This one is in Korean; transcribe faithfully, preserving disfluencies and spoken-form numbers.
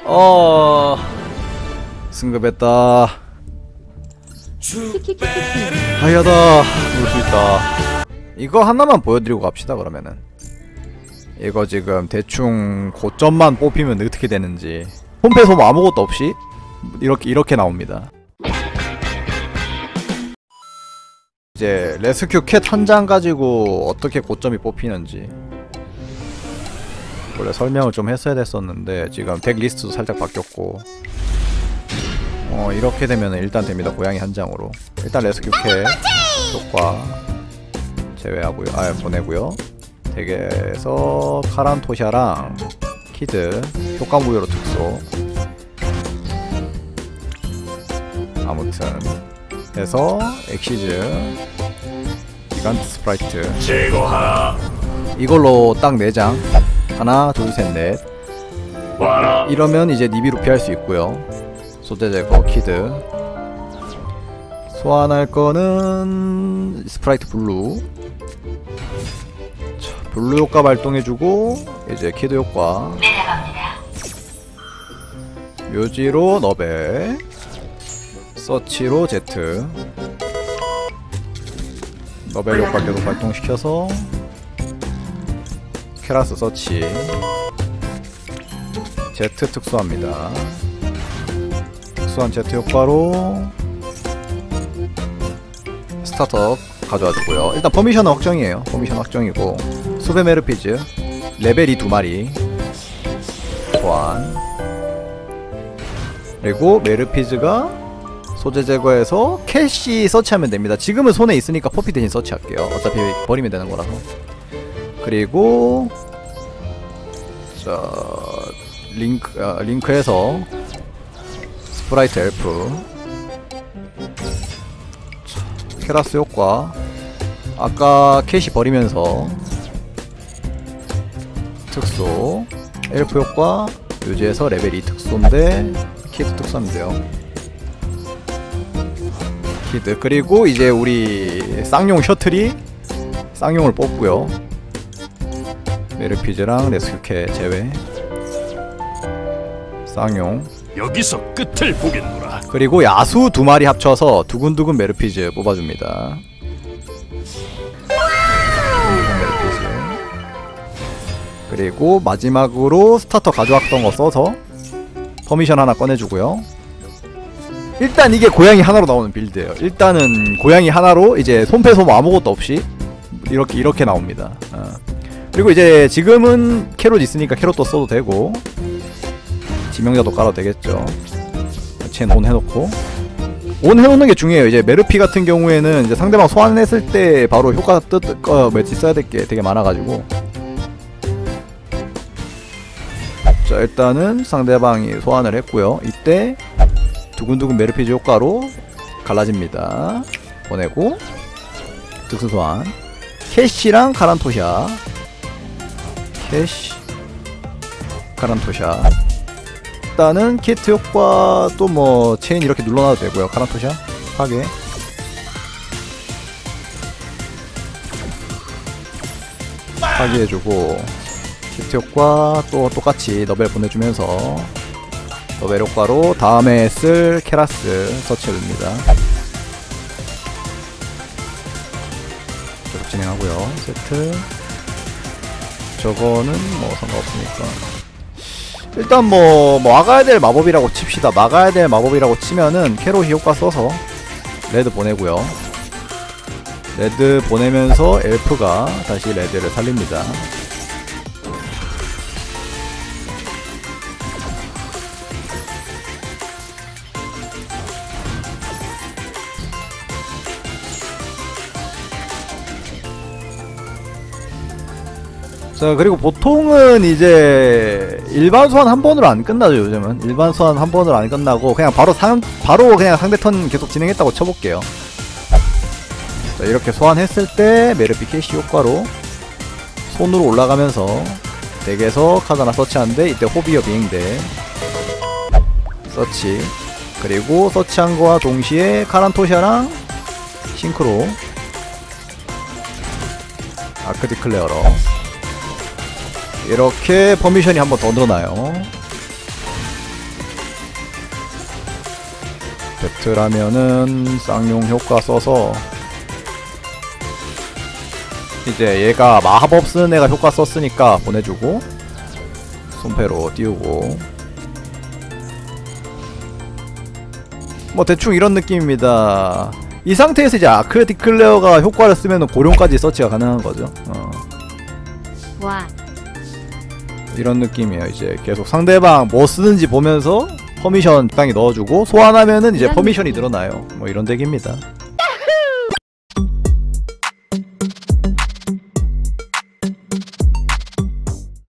어... 승급했다. 하야다. 볼 수 있다. 이거 하나만 보여드리고 갑시다. 그러면은 이거 지금 대충 고점만 뽑히면 어떻게 되는지. 홈페이지 뭐 아무것도 없이 이렇게 이렇게 나옵니다. 이제 레스큐 캣 한 장 가지고 어떻게 고점이 뽑히는지 원래 설명을 좀 했어야 됐었는데 지금 덱 리스트도 살짝 바뀌었고 어 이렇게 되면은 일단 됩니다. 고양이 한 장으로 일단 레스큐 캣 효과 제외하고요. 아 보내고요. 덱에서 카란토샤랑 키드 효과 무효로 특수 아무튼 해서 엑시즈 기간트 스프라이트 제거하라. 이걸로 딱 네 장 하나 둘 셋 넷 이러면 이제 니비로 피할 수 있고요. 소재 제거 키드 소환할 거는 스프라이트 블루 자, 블루 효과 발동해주고 이제 키드 효과 묘지로 너베 서치로 제트 너벨 효과 계속 발동시켜서 케라스 서치 제트 특수합니다. 특수한 제트 효과로 스타터 가져와주고요. 일단 퍼미션은 확정이에요. 퍼미션 확정이고 수베 메르피즈 레벨이 두 마리 소환 그리고 메르피즈가 소재 제거해서 캐시 서치하면 됩니다. 지금은 손에 있으니까 퍼피 대신 서치할게요. 어차피 버리면 되는 거라서. 그리고 자 링크 아, 링크해서 스프라이트 엘프 자, 케라스 효과 아까 캐시 버리면서 특수 엘프 효과 유지해서 레벨 이 특수인데 키드 특수하면 돼요. 키드 그리고 이제 우리 쌍용 셔틀이 쌍용을 뽑고요. 메르피즈랑 레스큐캐 제외 쌍용 여기서 끝을 보겠노라. 그리고 야수 두 마리 합쳐서 두근두근 메르피즈 뽑아줍니다. 메르피즈 그리고 마지막으로 스타터 가져왔던 거 써서 퍼미션 하나 꺼내주고요. 일단 이게 고양이 하나로 나오는 빌드예요. 일단은 고양이 하나로 이제 손패소모 아무것도 없이 이렇게 이렇게 나옵니다. 어. 그리고 이제 지금은 캐롯 있으니까 캐롯도 써도 되고 지명자도 깔아도 되겠죠. 쟨 온 해놓고 온 해놓는 게 중요해요. 이제 메르피 같은 경우에는 이제 상대방 소환했을 때 바로 효과 뜻 어, 매치 써야 될 게 되게 많아가지고 자 일단은 상대방이 소환을 했고요. 이때 두근두근 메르피즈 효과로 갈라집니다. 보내고 특수 소환 캐시랑 카란토샤 캐시 카란토샤 일단은 키트 효과도 뭐 체인 이렇게 눌러놔도 되고요. 카란토샤 하게 하게 해주고 키트 효과 또 똑같이 너벨 보내주면서 너벨 효과로 다음에 쓸 케라스 서치해줍니다. 계속 진행하고요. 세트 저거는 뭐 상관없으니까 일단 뭐, 뭐 막아야 될 마법이라고 칩시다. 막아야 될 마법이라고 치면은 캐롯이 효과 써서 레드 보내고요. 레드 보내면서 엘프가 다시 레드를 살립니다. 자 그리고 보통은 이제 일반 소환 한 번으로 안 끝나죠. 요즘은 일반 소환 한 번으로 안 끝나고 그냥 바로 상 바로 그냥 상대 턴 계속 진행했다고 쳐볼게요. 자 이렇게 소환했을 때 메르피 캐시 효과로 손으로 올라가면서 덱에서 카드 하나 서치하는데 이때 호비어 비행대 서치 그리고 서치한 거와 동시에 카란토샤랑 싱크로 아크 디클레어러 이렇게 퍼미션이 한 번 더 늘어나요. 배틀하면은 쌍용 효과 써서 이제 얘가 마법 쓰는 애가 효과 썼으니까 보내주고 손패로 띄우고 뭐 대충 이런 느낌입니다. 이 상태에서 이제 아크 디클레어가 효과를 쓰면은 고룡까지 서치가 가능한 거죠. 어. 와. 이런 느낌이에요. 이제 계속 상대방 뭐 쓰는지 보면서 퍼미션 적당히 넣어주고 소환하면은 이제 이런 퍼미션이 느낌. 늘어나요. 뭐 이런 덱입니다.